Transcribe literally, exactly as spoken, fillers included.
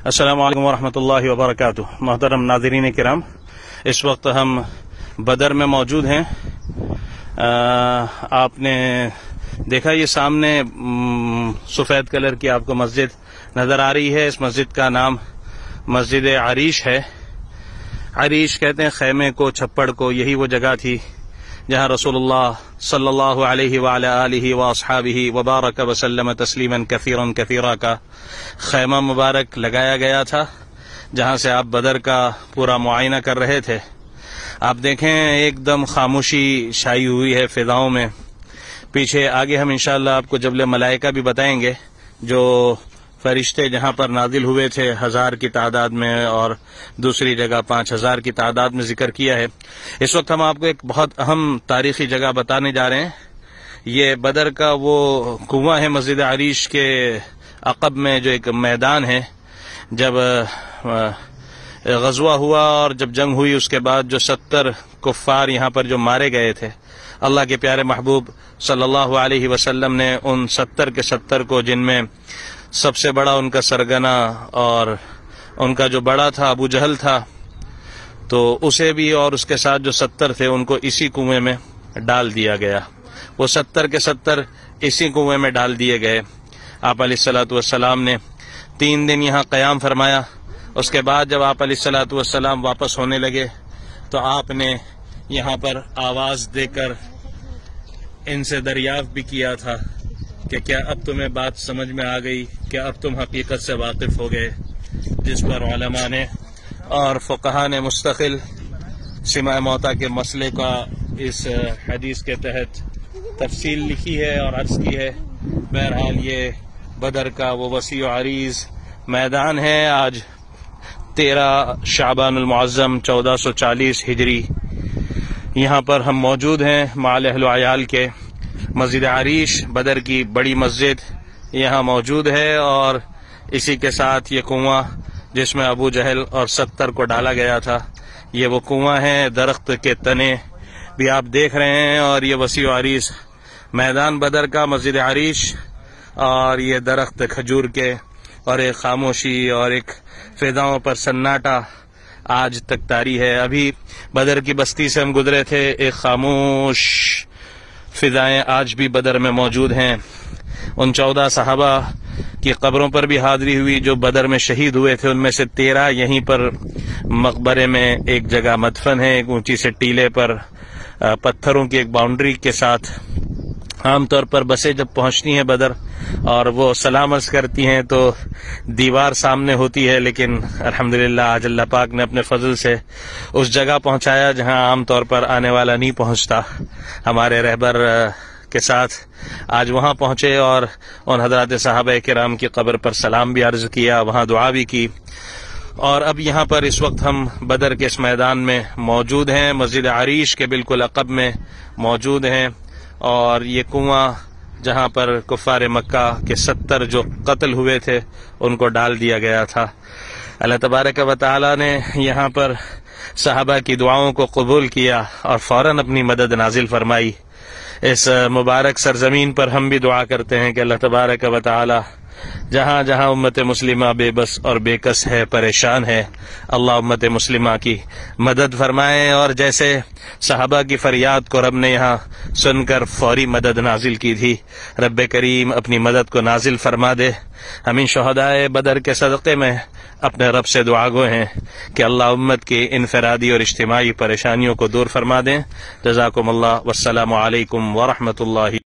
السلام علیکم ورحمۃ اللہ وبرکاتہ۔ محترم ناظرین کرام، اس وقت ہم بدر میں موجود ہیں۔ آپ نے دیکھا یہ سامنے سفید کلر کی آپ کو مسجد نظر آ رہی ہے۔ اس مسجد کا نام مسجد عریش ہے۔ عریش کہتے ہیں خیمے کو، چھپڑ کو۔ یہی وہ جگہ تھی جہاں رسول اللہ صلی اللہ علیہ وعلی آلہ واصحابہ وبارک وسلم تسلیما کثیرا کثیرا کا خیمہ مبارک لگایا گیا تھا، جہاں سے آپ بدر کا پورا معائنہ کر رہے تھے۔ آپ دیکھیں ایک دم خاموشی چھائی ہوئی ہے فضاؤں میں۔ پیچھے آگے ہم انشاءاللہ آپ کو جبل ملائکہ بھی بتائیں گے، جو فرشتے جہاں پر نازل ہوئے تھے ہزار کی تعداد میں، اور دوسری جگہ پانچ ہزار کی تعداد میں ذکر کیا ہے۔ اس وقت ہم آپ کو ایک بہت اہم تاریخی جگہ بتانے جا رہے ہیں۔ یہ بدر کا وہ کنواں ہے مسجد عریش کے عقب میں، جو ایک میدان ہے۔ جب غزوہ ہوا اور جب جنگ ہوئی، اس کے بعد جو ستر کفار یہاں پر جو مارے گئے تھے، اللہ کے پیارے محبوب صلی اللہ علیہ وسلم نے ان ستر کے ستر کو، جن میں سب سے بڑا ان کا سرگنا اور ان کا جو بڑا تھا ابو جہل تھا، تو اسے بھی اور اس کے ساتھ جو ستر تھے ان کو اسی کنویں میں ڈال دیا گیا۔ وہ ستر کے ستر اسی کنویں میں ڈال دیے گئے۔ آپ علیہ الصلوۃ والسلام نے تین دن یہاں قیام فرمایا۔ اس کے بعد جب آپ علیہ الصلوۃ والسلام واپس ہونے لگے تو آپ نے یہاں پر آواز دے کر ان سے دریافت بھی کیا تھا کہ کیا اب تمہیں بات سمجھ میں آ گئی، کیا اب تم حقیقت سے واقف ہو گئے؟ جس پر علماء نے اور فقہاء نے مستقل سماع موتیٰ کے مسئلے کا اس حدیث کے تحت تفصیل لکھی ہے اور عرض کی ہے۔ بہرحال یہ بدر کا وہ وسیع و عریض میدان ہے۔ آج تیرہ شعبان المعظم چودہ سو چالیس ہجری یہاں پر ہم موجود ہیں مع اہل و عیال کے۔ مسجد عریش بدر کی بڑی مسجد یہاں موجود ہے، اور اسی کے ساتھ یہ کنواں جس میں ابو جہل اور ستر کو ڈالا گیا تھا، یہ وہ کنواں ہے۔ درخت کے تنے بھی آپ دیکھ رہے ہیں، اور یہ وسیع و عریض میدان بدر کا مسجد عریش، اور یہ درخت کھجور کے، اور ایک خاموشی اور ایک فضاؤں پر سناٹا آج تک طاری ہے۔ ابھی بدر کی بستی سے ہم گزرے تھے، ایک خاموش فضائیں آج بھی بدر میں موجود ہیں۔ ان چودہ صحابہ کی قبروں پر بھی حاضری ہوئی جو بدر میں شہید ہوئے تھے۔ ان میں سے تیرہ یہیں پر مقبرے میں ایک جگہ مدفن ہے، ایک اونچی سے ٹیلے پر پتھروں کی ایک باؤنڈری کے ساتھ۔ عام طور پر بسیں جب پہنچتی ہیں بدر اور وہ سلام عرض کرتی ہیں تو دیوار سامنے ہوتی ہے، لیکن الحمدللہ آج اللہ پاک نے اپنے فضل سے اس جگہ پہنچایا جہاں عام طور پر آنے والا نہیں پہنچتا۔ ہمارے رہبر کے ساتھ آج وہاں پہنچے اور ان حضرات صحابہ کرام کی قبر پر سلام بھی عرض کیا، وہاں دعا بھی کی۔ اور اب یہاں پر اس وقت ہم بدر کے اس میدان میں موجود ہیں، مسجد عریش کے بالکل عقب میں موجود ہیں، اور یہ کنواں جہاں پر کفار مکہ کے ستر جو قتل ہوئے تھے ان کو ڈال دیا گیا تھا۔ اللہ تبارک و تعالی نے یہاں پر صحابہ کی دعاؤں کو قبول کیا اور فوراً اپنی مدد نازل فرمائی۔ اس مبارک سرزمین پر ہم بھی دعا کرتے ہیں کہ اللہ تبارک و تعالی جہاں جہاں امت مسلمہ بے بس اور بے کس ہے، پریشان ہے، اللہ امت مسلمہ کی مدد فرمائے، اور جیسے صحابہ کی فریاد کو رب نے یہاں سن کر فوری مدد نازل کی تھی، رب کریم اپنی مدد کو نازل فرما دے۔ ہم ان شہدائے بدر کے صدقے میں اپنے رب سے دعا گو ہیں کہ اللہ امت کی انفرادی اور اجتماعی پریشانیوں کو دور فرما دیں۔ جزاکم اللہ، والسلام علیکم ورحمۃ اللہ۔